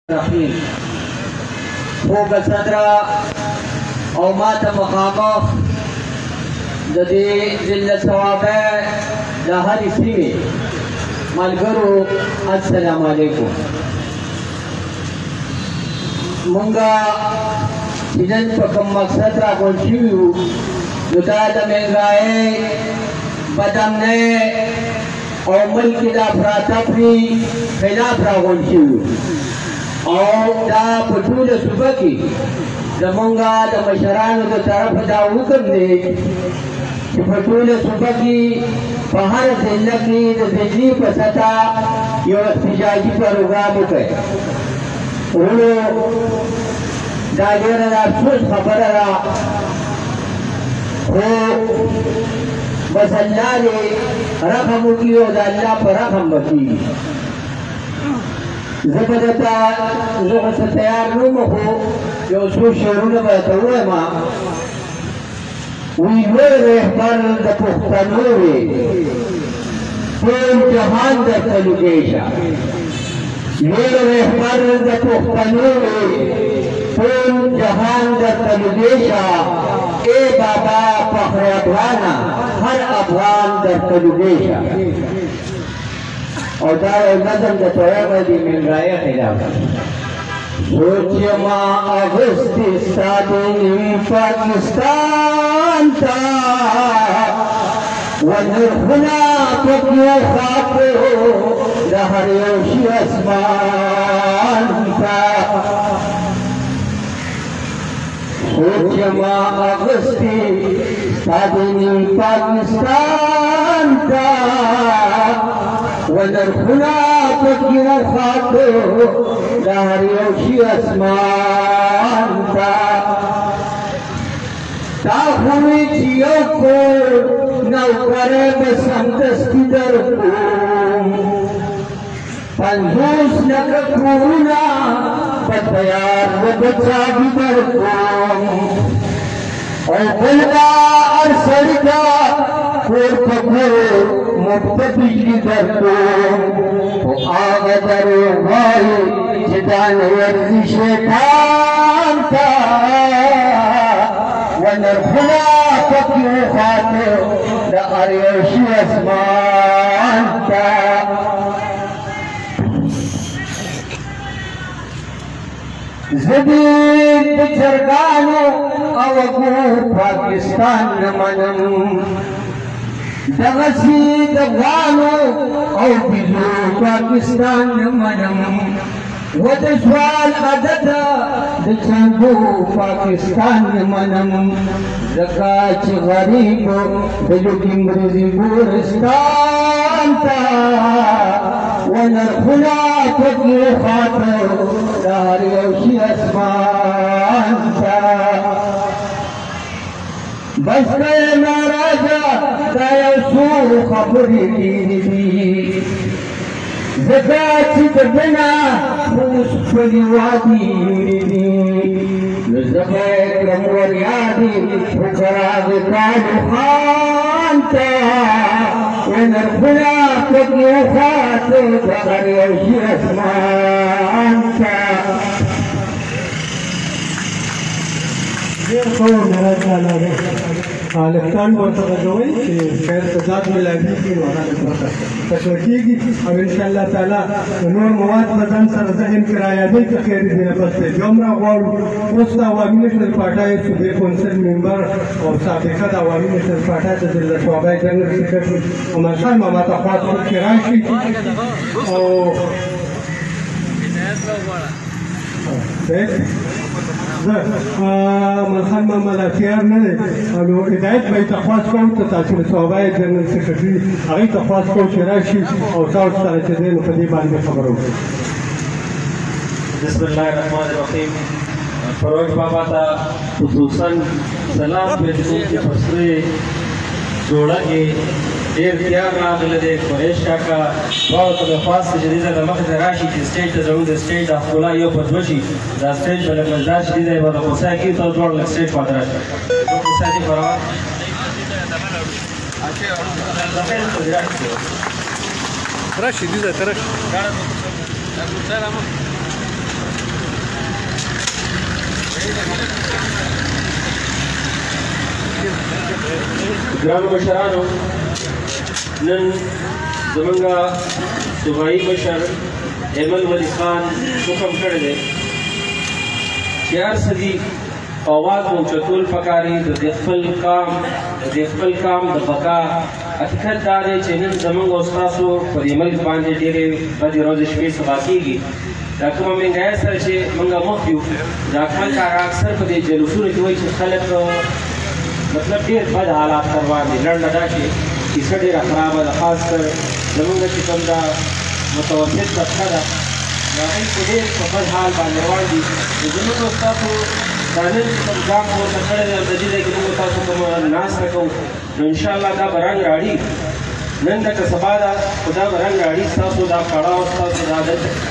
رحیم خوب صدره او ماته مخامخ د دې ضلع صوابه د هرې سیمې ملګرو السلام علیکم. مونږه چې نن په کوم مقصد راغونډ شوي وو نو دا د مهنګایۍ بدامنۍ او ملک د افراطفري خلاف راغونډ شوي وو او دا په ټوله صوبه کې زمونږه د مشرانو د طرفه دا حکم دی چې په ټوله صوبه کې په هر ضلع کې د ضلعي په سطحه یو احتجاجي پروګرام وکړي. ورونو دا ډېره د افسوس خبره ده خو بس الله دې رحم وکړي او د الله په رحم به کېږي. زه به درته زه اوس تیار نه وم خو یو څو شعرونه به درته ووایم. وی لوی رهبر د پښتنو وې ټول جهان درته لوګی شه. لوی رهبر د پښتنو وې ټول جهان درته لوګی شه. ای بابا فخر افغانه هر افغان درته لوګی شه. او دا یو نظم د تویمه د مهنګایۍ خلاف. سوچ ما اغسطی ستا د نوي پاکستان ته و نرخونه پکې خاطو د هر یو شي اسمان ته. سوچ ما اغسطی ستا د نوي پاکستان ته ونرخونه پکې خاطو د هر یو شي اسمان ته. تا خو وي چې یو کور نوکری به سمدستي درکړو 50 لکه کورونه په تیار و د چابي درکړو او بل به هر سړي ته کور په کور مفت بجلی درکړو خو هغه دروغ وایي چې دا نه ورځي شیطان ته و نرخونه پکې وخاطو د هر یو شي اسمان ته. زه دې د چرګانو او وګړو پاکستان نه منم دغسی د غوانو او بیزو پاکستان نه منم و د سوال عادت د چنګو پاکستان نه منم ځکه چې غریب د لوګي مرزي ګورستان ته و نرخونه پکې خاطر د هر یو شي اسمان ته. بس کئ ناراضه دا یو څو خبرې ډېرې دي ځکه چې د بنا اوس خپلې وادي دي نو زه به یې کړم وریادې فقراء د کالو خان ته و نرخونه پکې وخاطو د هر یو شي اسمان ته. لفتان ورته غږوئ چې خیر تضاد ملاویږي نو هغه تشویق کېږي او انشاءالله تعالی نور مواد به ځان سره ذهن کې رایادوي که خیر دې نه پس پیجام راغواړو. اوس د عوامي نشنل پارټۍ صوبې کونسل ممبر او سابقه د عوامي نشنل پارټۍ د ضلع شعبه جنرال سکرټري عمر خان ماما ته خواست وکړي راشي او ملخان ماما لا تیار نه دی نو هدایت به یې تخواست کوم ته تحصیل صوبه جنرال سکرټري هغې تخواست کوم چې راشي او تاسو سره چې دی نو په دې باندې خبره وکړو. بسم الله الرحمن الرحیم. فروغ بابا ته خصوصا سلام پېژنو چې په سرې جوړه کې ډېر تیار راغلی دی. قریش کاکا دواړو ته مې خواست دی چې دې ځای ته مخې ته راشي چې سټیج ته زموږ د سټیج د ښکلا یو په دوه شي. دا سټیج به لږ مزدار شي دې ځای به د خوسا کېږي تاسو دواړه لږ سټیج خواته راشئ. خوسا دې په روان راشي دې ځای ته راشي. ګرانو مشرانو، نن زمونږ صوبایي مشر ایمل ولی خان حکم کړی دی چې هر څه دي اواز مو چتول پکاري د دې خپل کام د بقا حقیقت دا دی چې نن زمونږ او ستاسو په دې ملک باندې ډېرې بدې ورځې شپې سبا کېږي. دا کومه مهنګایي سره چې موږ مخ یو دا خلک هغه اکثر په دې جلوسونو کې وایي چې خلک مطلب ډېر بد حالات ته روان دي. لنډه دا چې کیسه ډېره خرابه ده، خاص کر زمونږ چې کوم دا متوسط طبقه ده دا هغوی په ډېر په بد حال باندې روان دي. زمونږ او ستاسو دا نن چې کوم ګام پورته کړی دی او د دې ځای کې موږ تاسو کومه ناسته کوو نو انشاءالله دا به رنګ راړي. نن ده که سبا ده خو دا به رنګ راړي. ستاسو دا کړاو ستاسو دا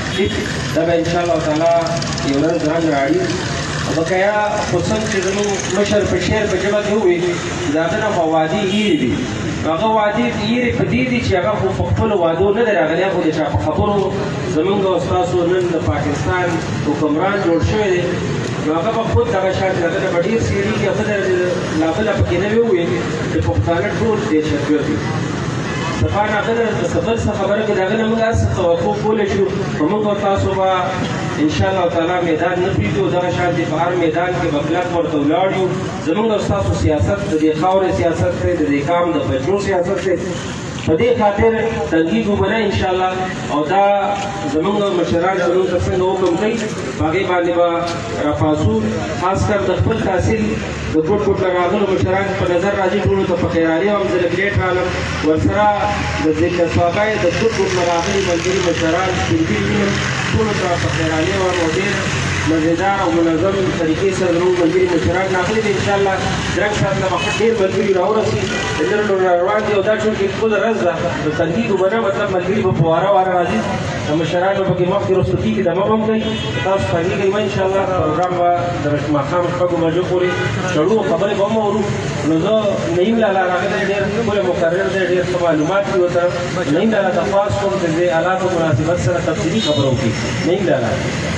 دا به انشاءالله تعالی یو ورځ رنګ راړي. بقایا خو څنګه چې زموږ مشر په شعر په ژبه کې وویل د هغه نه خو وعدې هیرې دي. هغه وعدې هیرې په دې دي چې هغه خو په خپلو وعدو نه دی راغلی، خو د چا په خبرو زموږ او ستاسو نن د پاکستان حکمران جوړ شوی دی نو هغه به خود دغه شان هغه ته به ډېر څېړېږي. هغه لا بله پکې نه وي وویل چې پښتانه ټول دهشتګرد دي. صفا نه هغه د صبر څه خبره کې د هغه نه موږ هر څه توقع کولی شو خو موږ او تاسو به انشاءالله تعالی میدان نه پرېږدو. دغه شانتې په هر میدان کې به کلک ورته ولاړ یو. زموږ او ستاسو سیاست د دې خاورې سیاست دی، د دې قام د بچو سیاست دی. په دې خاطر تنګي ومنه انشاءالله او دا زموږ مشران زموږ ته څنګه حکم کوي په هغې باندې به راپاڅو. خاص کر د خپل تحصیل د ټول ټول راغلو مشران په نظر راځي. ټولو ته په خیرالي هم زه لږ لیټ رالم. ورسره د سوابی د ټول ټول راغلي ملګري مشران سپین وینم ټولو ته په خیرالي هم او ډېر مزېدار او منظم طریقې سره زموږ ملګري مشران راغلي دي. انشاءالله درنګ ساعت نه به ډېر ملګري راورسي د ډېر ډول روان دي او دا چونکې ټوله ورځ ده د تنقید ومنه مطلب ملګري به په واره واره راځي. د مشران به پکې مخکې رسو کېږي دمه به هم کوي. تاسو تنګېږئ مه انشاءالله. پروګرام به د ماښام شپږو بجو پورې شروع خبرې به هم اورو. نو زه نعیم لالا راغلی ډېر ښکلی مقرر دی، ډېر ښه معلومات دي ورته. نعیم لالا تخواست کوم چې د حالاتو مناسبت سره تفصیلي خبره وکړي. نعیم لالا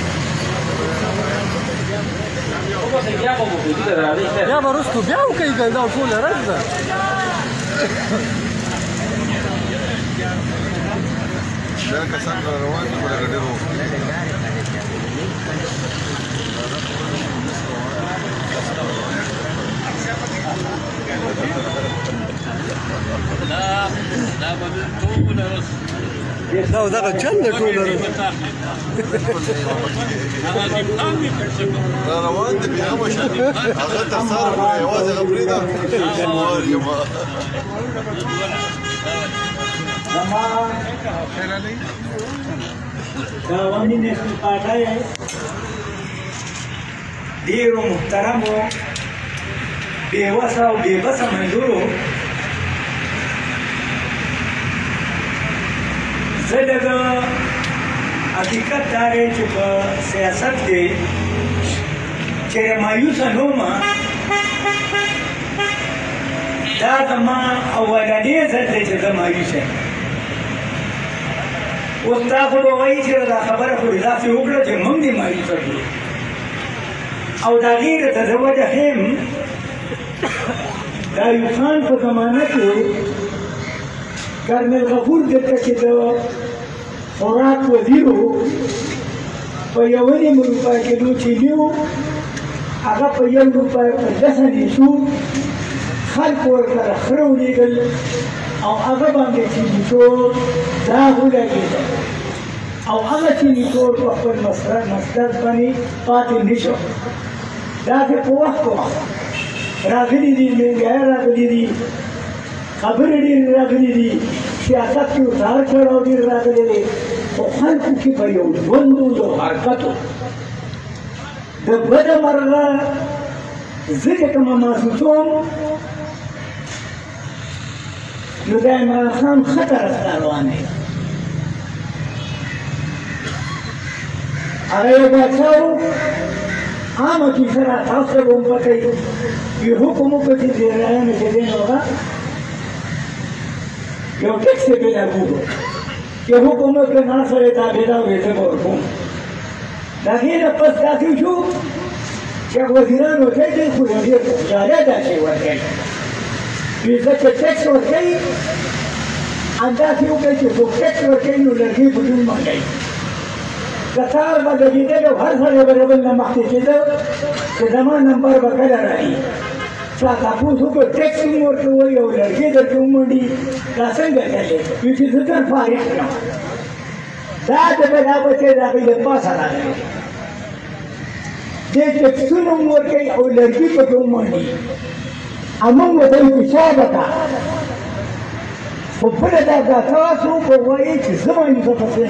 بیا به وروستو بیا وکړئ که دا ټوله ورځ ده. دا کسان را روان دي ولکه ډېر دا دغه چل دی ټوله ورځ را روان دي بیا مشه هغه تر سهاره پورې یوازې هغه پرېږده गाँवनी national party है ढेरों मुहतरमों बेवसा और बेबस मजदूरों ज़्यादा हकीकत दारे चुप सियासत के चेहरे मायूस नोमा दादमा अवलादे ज़्यादा चेहरे मायूस है उस्ताद को वही चीज़ खबर को इजाफे उगड़ा जो मंदी मायूस है और दागीर तज़वज हम दायूखान को ज़माना के कर्नल गफूर देता कि दो खुराक वज़ीरो पयवनी मुरुपा के लूची लियो आगा पयव रुपा दसन इशू खल कोर कर खरो लीगल और आगा बांगे चीज़ तो दाहुला की और आगा चीज़ तो अपन मस्तर बनी पाती निशो दाके पोह को रागनी दी में गया रागनी दी खबर दी रागनी दी सियासत की उतार चढ़ाव दी रागनी दी तो खल्क की परियों बंदू जो हरकतों दबदा मरगा ज़िक्र कमा मासूम नुदाई मराखान खतर अस्तारवाने अगर बचाओ आम की सरा तासे बोंबते ये हुक्म को दी दे रहे हैं मुझे देना होगा ये टैक्स पे लागू हो ये हुक्म के ना सरे ताबेदा वैसे बोलूं दाखिल पस दाखिल शू क्या वज़ीरान होते थे खुद वज़ीर जारे दाखिल हुआ ویزه چې ټیکس ورکوي انداسې وکړئ چې څوک ټیکس ورکوي نو لرګي په ډون باندې کتار به لګېدل او هر سړی به د بل نه مخکې کېده چې زما نمبر به کله راځي چا تپوس وکړ ټیکس هم ورکوئ او لرګي درته ومنډي دا څنګه چلې وایي چې زه ځان فارغ کړم دا د دا بچی د هغوی د پاسه راغلی دې ټیکسونه هم ورکوي او لرګي پکې ومنډي امون ورته وایي حساب وکړه خو بله دا تاسو به وایئ چې زه باندې زه پسې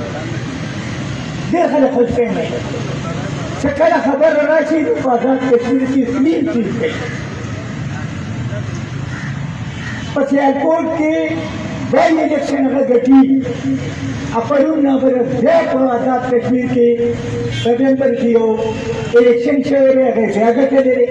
ډېر خلک خوش کوي چې کله خبره راشي نو په آزاد کشمیر کې سلیم چیز کوي په سیالکوټ کې دا الیکشن هغه ګټي پرون نابره بیا په آزاد کشمیر کې نومبر کې یو الیکشن شوی دی هغه بیا ګټلی دی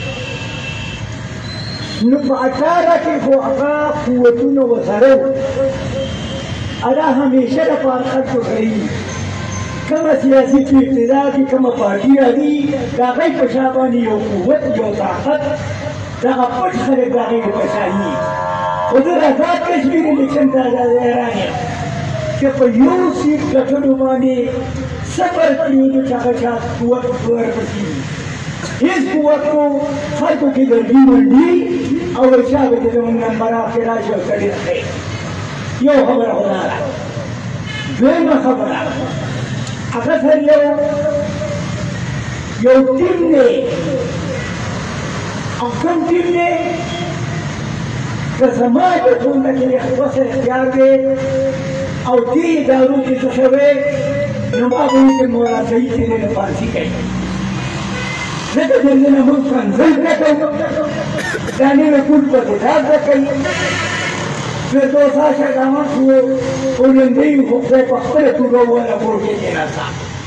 نو په 18 کې خو هغه قوتونه ورسره وو هغه همیشه دپاره خلکو کوي کومه سیاسي چې اقتدار کې کومه پارټي راځي د هغوی په شا باندې یو قوت یو طاقت دغه پټ خلک د هغوی په شا وي خو زه د آزاد کشمیر الیکشن ته حیران یم چې په یو سیټ ګټلو باندې صفر کړي چې هغه چا قوت ورپسې وي هیڅ قوت نو خلکو کې ګرګي منډي او چا به چې زموږ نمبرات کې راشي او سړي راښیي یو خبره خو دا ده دویمه خبره هغه سره یو ټیم دی او کوم ټیم دی که زما د ټولنه کې خپل اختیار دی او دې ادارو کې څه شوی نو ما به وایي چې مولا صحیح چې نه پارسي کوي ځکه چې نه موږ کنځل نه کوو دا نه ټول په کتاب نه کوي فردوسا شاګامان خو ولندۍ خو خدای په خپله توګه وویله کور کې کېناسته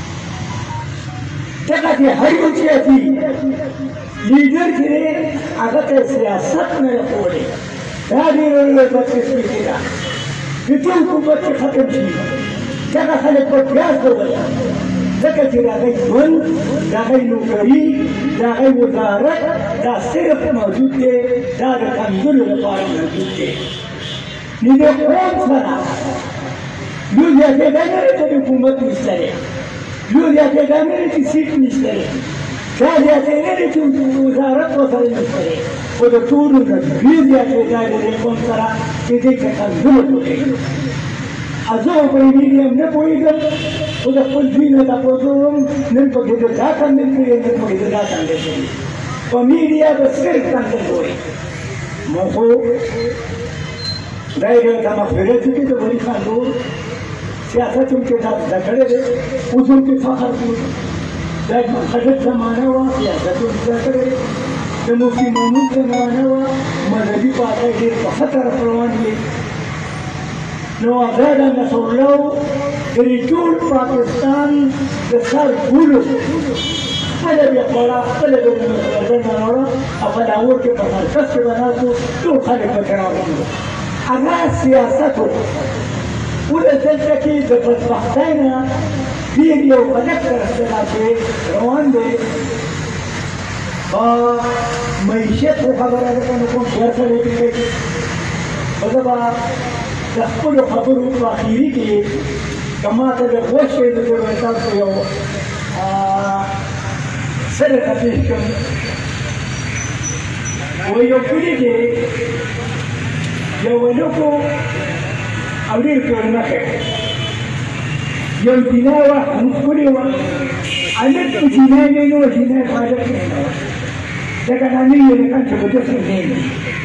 ځکه چې هر یو سیاسي لیډر چې دی هغه ته سیاست نه ده کولی دا ډېره لویه بدقسمتي ده د دې حکومت چې ختم شي دغه خلک به پیاز ووایي ځکه چې د هغوی ژوند د هغوی نوکري د هغوی وزارت دا صرف موجود دی دا د کنځلو لپاره موجود دی نو د قوم سره لوی زیاتېدا نه دی چې د حکومت نشته دی لوی زیاتېدا نه دی چې سیټ نشته دی دا زیاتې نه دی چې وزارت ورسره نشته دی خو د ټولو نه ډېر زیاتېدا دی د قوم سره چې دې کې کنځلو کوي زه په میډیم نه پوهېږم خو د خپل زوی نه تپوس وم نن پکې د دا کنځل کړي نن پکې د دا کنځل کړي په میډیا به صرف کنځل وایي ما خو دا یې ته مغفرت وکړي د ولي خان ورور سیاست هم کې دا زده کړی دی اوس هم کې فخر کوو دا حضرت زمانه وه سیاست هم زده کړی دی د مفتي مامون زمانه وه مذهبي پاڅۍ ډېر په ښه طرف روان وي نو هغه د نصرالله د ټول پاکستان د سر ګولو خپله بیا خوړه خپله بیا د نصرالله راوړه او په لاهور کې په مرکز کې به ناست وو ټول خلک پکې راغلي وو هغه سیاست و اوس دلته کې د بدبختۍ نه ډېر یو غلط اختلاف روان دی په معیشت خو خبره ده که نه کوم ډېر سړی پکې کوي خو زه به د خپلو خبرو په اخري کې که ما ته د خوښ شي زه به تاسو یو څه درته پېښ کړم وایي یو کلي کې یو هلک و او ډېر پېغمخی یو جینۍ وه ښکلې وه هلک په جینۍ نه وه جینۍ په هلک نه وه ځکه دا نه وي هلکان چې په جسم نه وي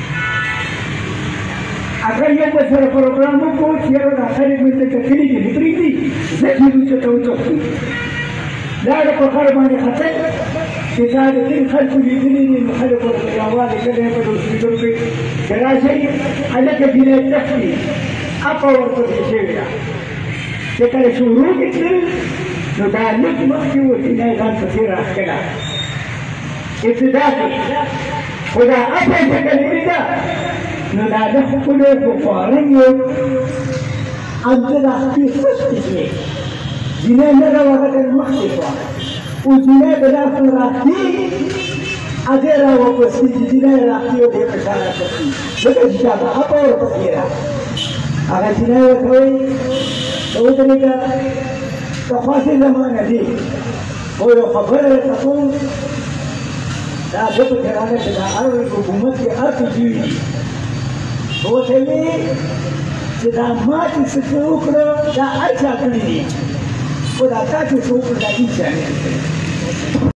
هغه یو بل سره پروګرام وکړو چې یاره دا خلک مې ته کلي کې نه پرېږدي زه چې ته وتښتو دا د په خر باندې خطر چې دا د ځینې خلکو لیدلي دي نو خلک ورته یوازې کله یې په هوسپیټل کې چې راشئ هلکه جینۍ تښتي اپه ورپسې شوې ده چې کله شروع کې تلل نو دا لږ مخکې و جینۍ ځان پسې راښکله ابتدا کې خو دا اپه چې کله ولیده نو دا د ښکلو په فارم یو هلته دا خپې سستې شوې جینۍ نه ده هغه ته مخکې شوه اوس جینۍ په لاس نه راښکي agar awak pasti jinak rakyat dia percaya pasti betul siapa apa orang perkira agar jinak kau tahu mereka kafasi zaman ini kalau kabar takut dah betul kerana sudah ada hukumat yang arti jiwi तो तेरे सिद्धांत सुकरो दा अच्छा करी वो दाता के सुकरो दा इच्छा है